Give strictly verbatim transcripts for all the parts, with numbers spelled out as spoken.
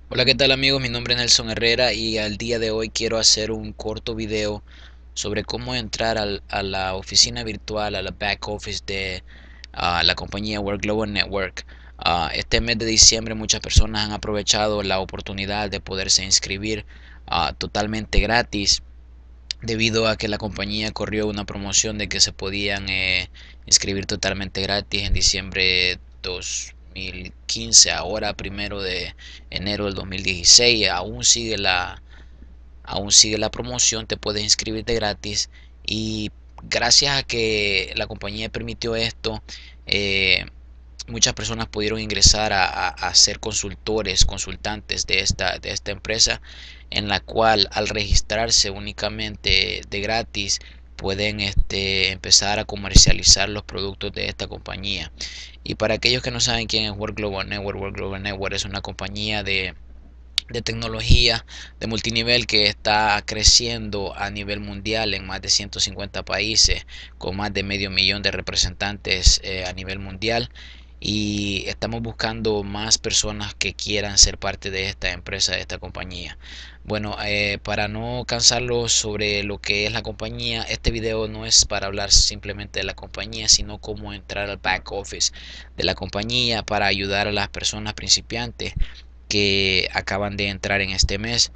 Hola, ¿qué tal amigos? Mi nombre es Nelson Herrera y al día de hoy quiero hacer un corto video sobre cómo entrar al- a la oficina virtual, a la back office de ah, la compañía Work Global Network. Ah, este mes de diciembre muchas personas han aprovechado la oportunidad de poderse inscribir ah, totalmente gratis debido a que la compañía corrió una promoción de que se podían eh, inscribir totalmente gratis en diciembre dos mil quince. Ahora primero de enero del dos mil dieciséis aún sigue la aún sigue la promoción, te puedes inscribirte gratis. Y gracias a que la compañía permitió esto, eh, muchas personas pudieron ingresar a, a, a ser consultores, consultantes de esta, de esta empresa, en la cual al registrarse únicamente de gratis pueden este, empezar a comercializar los productos de esta compañía. Y para aquellos que no saben quién es Work Global Network, Work Global Network es una compañía de de tecnología de multinivel que está creciendo a nivel mundial en más de ciento cincuenta países, con más de medio millón de representantes eh, a nivel mundial. Y estamos buscando más personas que quieran ser parte de esta empresa, de esta compañía. Bueno, eh, para no cansarlos sobre lo que es la compañía, este video no es para hablar simplemente de la compañía, sino cómo entrar al back office de la compañía para ayudar a las personas principiantes que acaban de entrar en este mes.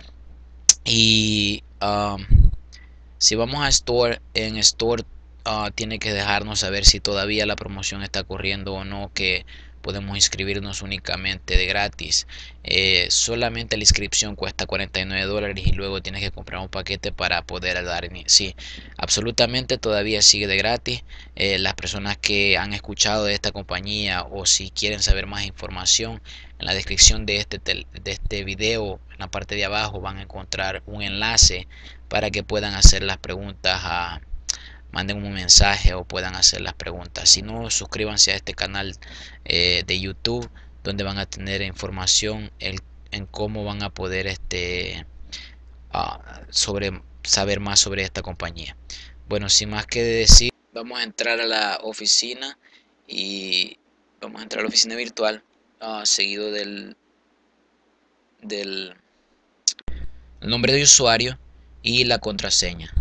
Y um, si vamos a Store, en Store uh, tiene que dejarnos saber si todavía la promoción está corriendo o no, que podemos inscribirnos únicamente de gratis. Eh, solamente la inscripción cuesta cuarenta y nueve dólares y luego tienes que comprar un paquete para poder dar. Sí, absolutamente todavía sigue de gratis. Eh, las personas que han escuchado de esta compañía o si quieren saber más información, en la descripción de este, de este video, en la parte de abajo van a encontrar un enlace para que puedan hacer las preguntas, a, manden un mensaje o puedan hacer las preguntas. Si no, suscríbanse a este canal eh, de YouTube, donde van a tener información el, en cómo van a poder este uh, sobre saber más sobre esta compañía. Bueno, sin más que decir, vamos a entrar a la oficina y vamos a entrar a la oficina virtual, uh, seguido del, del nombre de usuario y la contraseña.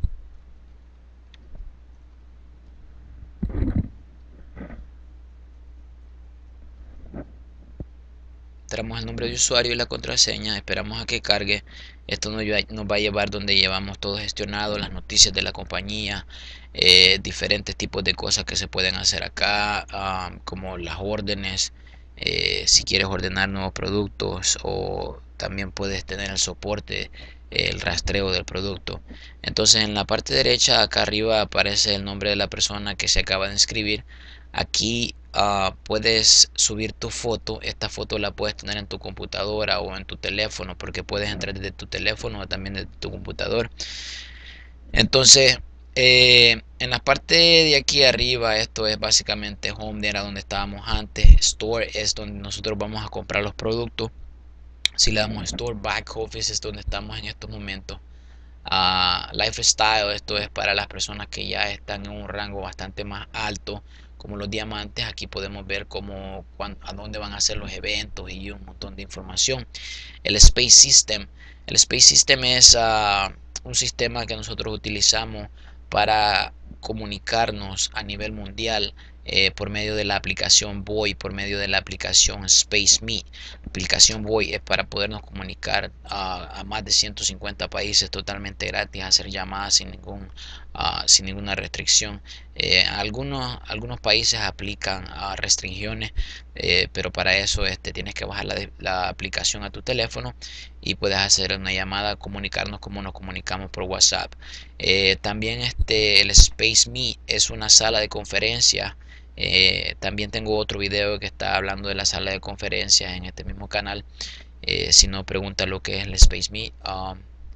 Entramos el nombre de usuario y la contraseña, esperamos a que cargue. Esto nos va a llevar donde llevamos todo gestionado, las noticias de la compañía, eh, diferentes tipos de cosas que se pueden hacer acá, um, como las órdenes, eh, si quieres ordenar nuevos productos, o también puedes tener el soporte, el rastreo del producto. Entonces en la parte derecha acá arriba aparece el nombre de la persona que se acaba de inscribir. Aquí uh, puedes subir tu foto. Esta foto la puedes tener en tu computadora o en tu teléfono, porque puedes entrar desde tu teléfono o también desde tu computador. Entonces, eh, en la parte de aquí arriba, esto es básicamente Home, era donde estábamos antes. Store es donde nosotros vamos a comprar los productos. Si le damos Store, Back Office es donde estamos en estos momentos. Uh, lifestyle, esto es para las personas que ya están en un rango bastante más alto, como los diamantes. Aquí podemos ver cómo, cuándo, a dónde van a ser los eventos y un montón de información. El Space System, el Space System es uh, un sistema que nosotros utilizamos para comunicarnos a nivel mundial, eh, por medio de la aplicación Voy, por medio de la aplicación SpaceMe. La aplicación Voy es para podernos comunicar a, a más de ciento cincuenta países totalmente gratis, hacer llamadas sin ningún uh, sin ninguna restricción. Eh, algunos algunos países aplican uh, restricciones, eh, pero para eso este tienes que bajar la, la aplicación a tu teléfono y puedes hacer una llamada, comunicarnos como nos comunicamos por WhatsApp. Eh, también este el SpaceMe es una sala de conferencia. Eh, también tengo otro video que está hablando de la sala de conferencias en este mismo canal. Eh, si no, pregunta lo que es el SpaceMe. Um,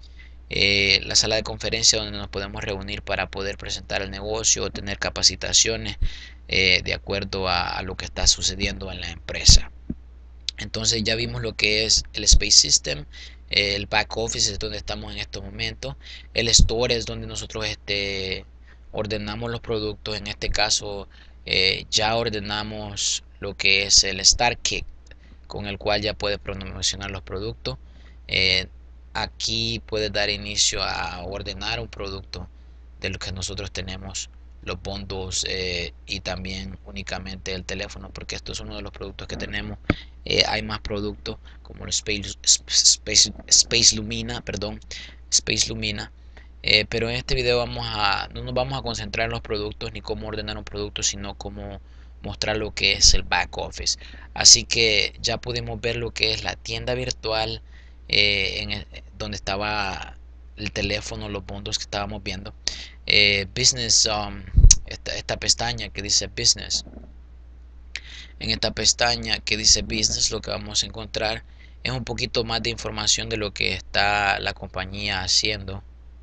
eh, la sala de conferencia donde nos podemos reunir para poder presentar el negocio o tener capacitaciones, eh, de acuerdo a, a lo que está sucediendo en la empresa. Entonces ya vimos lo que es el Space System. El back office es donde estamos en estos momentos. El store es donde nosotros este, ordenamos los productos. En este caso, eh, ya ordenamos lo que es el Start Kit. con el cual ya puedes promocionar los productos. Eh, aquí puedes dar inicio a ordenar un producto de lo que nosotros tenemos, los bundles, eh, y también únicamente el teléfono, porque esto es uno de los productos que tenemos. Eh, hay más productos como el Space, Space, Space Lumina, perdón, Space Lumina. Eh, pero en este video vamos a, no nos vamos a concentrar en los productos ni cómo ordenar un producto, sino cómo mostrar lo que es el back office. Así que ya pudimos ver lo que es la tienda virtual, eh, en el, donde estaba el teléfono, los puntos que estábamos viendo. Eh, business, um, esta, esta pestaña que dice business. En esta pestaña que dice business, lo que vamos a encontrar es un poquito más de información de lo que está la compañía haciendo.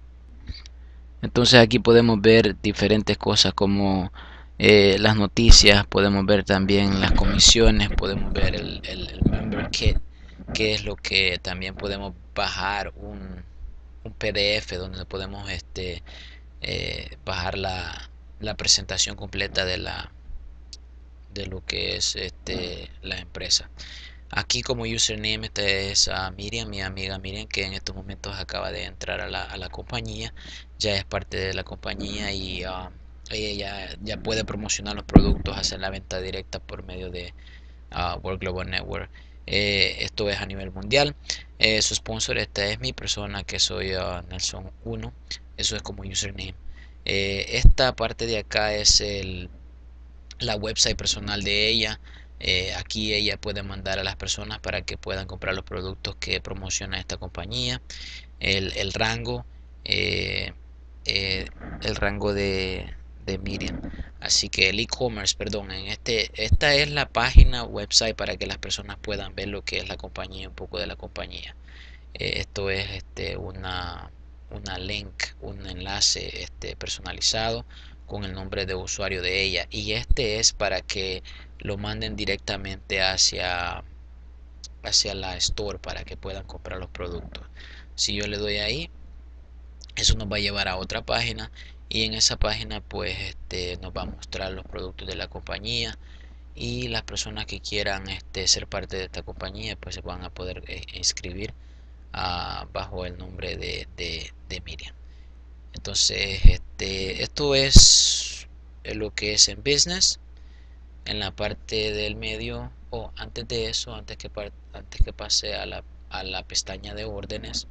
Entonces aquí podemos ver diferentes cosas como eh, las noticias, podemos ver también las comisiones, podemos ver el, el, el member kit, que es lo que también podemos bajar un, un P D F donde podemos este, eh, bajar la, la presentación completa de la de lo que es este la empresa. Aquí como username esta es a Miriam, mi amiga Miriam, que en estos momentos acaba de entrar a la, a la compañía, ya es parte de la compañía y uh, ella ya, ya puede promocionar los productos, hacer la venta directa por medio de uh, World Global Network. Eh, esto es a nivel mundial. Eh, su sponsor, esta es mi persona, que soy uh, Nelson uno, eso es como username. Eh, esta parte de acá es el la website personal de ella. Eh, aquí ella puede mandar a las personas para que puedan comprar los productos que promociona esta compañía. El, el rango, eh, eh, el rango de, de Miriam. Así que el e-commerce, perdón, en este, esta es la página website para que las personas puedan ver lo que es la compañía, un poco de la compañía. Eh, esto es este, una, una link, un enlace este, personalizado con el nombre de usuario de ella, y este es para que lo manden directamente hacia hacia la store para que puedan comprar los productos. Si yo le doy ahí, eso nos va a llevar a otra página, y en esa página pues este, nos va a mostrar los productos de la compañía, y las personas que quieran este, ser parte de esta compañía pues se van a poder eh, inscribir uh, bajo el nombre de, de, de Miriam. Entonces este, esto es lo que es en business. En la parte del medio, o oh, antes de eso, antes que, antes que pase a la, a la pestaña de órdenes,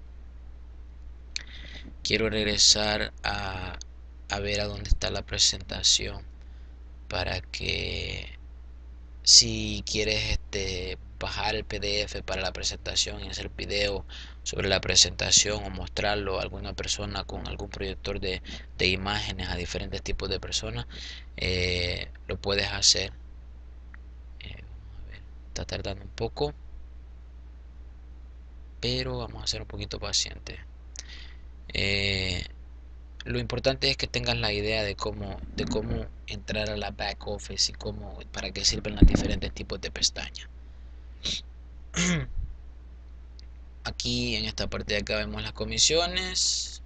quiero regresar a, a ver a dónde está la presentación, para que si quieres este, bajar el P D F para la presentación y hacer video sobre la presentación, o mostrarlo a alguna persona con algún proyector de, de imágenes a diferentes tipos de personas, eh, lo puedes hacer. Eh, vamos a ver, está tardando un poco, pero vamos a ser un poquito pacientes. Eh, lo importante es que tengas la idea de cómo, de cómo entrar a la back office y cómo, para qué sirven los diferentes tipos de pestañas. Aquí en esta parte de acá vemos las comisiones.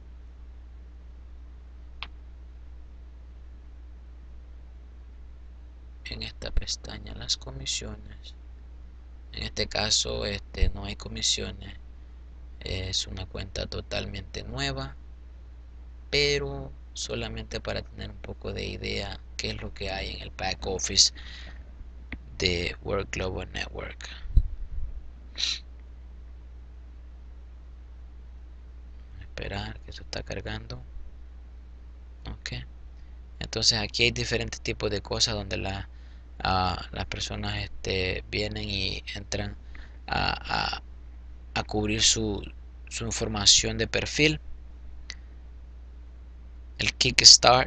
En esta pestaña las comisiones. En este caso este no hay comisiones, es una cuenta totalmente nueva, pero solamente para tener un poco de idea qué es lo que hay en el back office de World Global Network. Esperar que esto está cargando. Ok, entonces aquí hay diferentes tipos de cosas donde la, uh, las personas este, vienen y entran a, a, a cubrir su, su información de perfil. El Kickstart,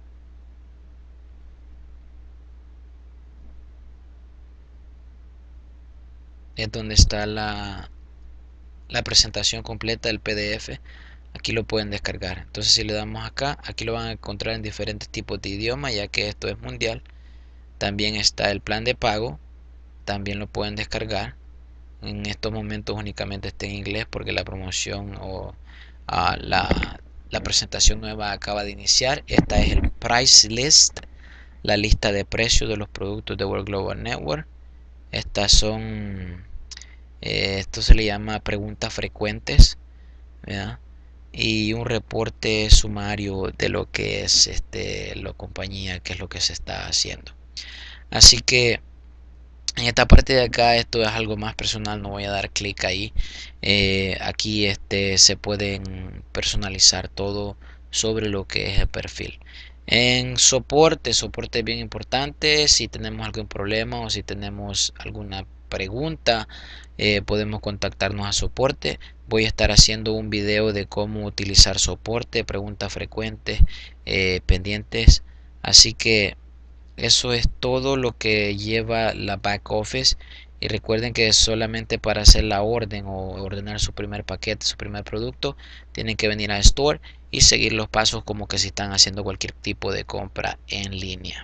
es donde está la, la presentación completa del P D F. Aquí lo pueden descargar. Entonces si le damos acá, aquí lo van a encontrar en diferentes tipos de idioma, ya que esto es mundial. También está el plan de pago, también lo pueden descargar. En estos momentos únicamente está en inglés porque la promoción o uh, la, la presentación nueva acaba de iniciar. Esta es el price list, la lista de precios de los productos de World Global Network. Estas son, eh, esto se le llama preguntas frecuentes, ¿verdad? Y un reporte sumario de lo que es este la compañía, qué es lo que se está haciendo. Así que en esta parte de acá esto es algo más personal, no voy a dar clic ahí. Eh, aquí este se pueden personalizar todo sobre lo que es el perfil. En soporte, soporte es bien importante. Si tenemos algún problema o si tenemos alguna pregunta, eh, podemos contactarnos a soporte. Voy a estar haciendo un video de cómo utilizar soporte, preguntas frecuentes, eh, pendientes. Así que eso es todo lo que lleva la back office. Y recuerden que solamente para hacer la orden o ordenar su primer paquete, su primer producto, tienen que venir a Store y seguir los pasos como que si están haciendo cualquier tipo de compra en línea.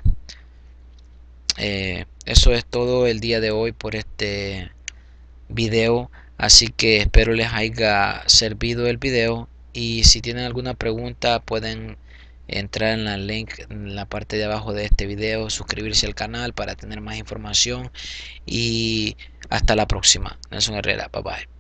Eh, eso es todo el día de hoy por este video. Así que espero les haya servido el video. Y si tienen alguna pregunta pueden entrar en la link en la parte de abajo de este video, suscribirse al canal para tener más información. Y hasta la próxima. Nelson Herrera, bye bye.